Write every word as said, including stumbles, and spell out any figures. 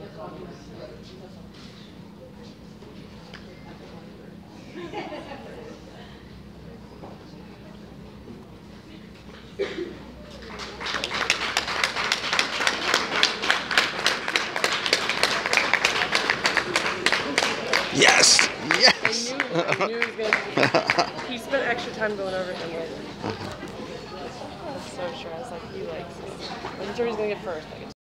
Yes! Yes! I knew, I knew he was gonna be, he spent extra time going over him later. I was so sure. I was like, he likes it. I'm sure he's gonna get first.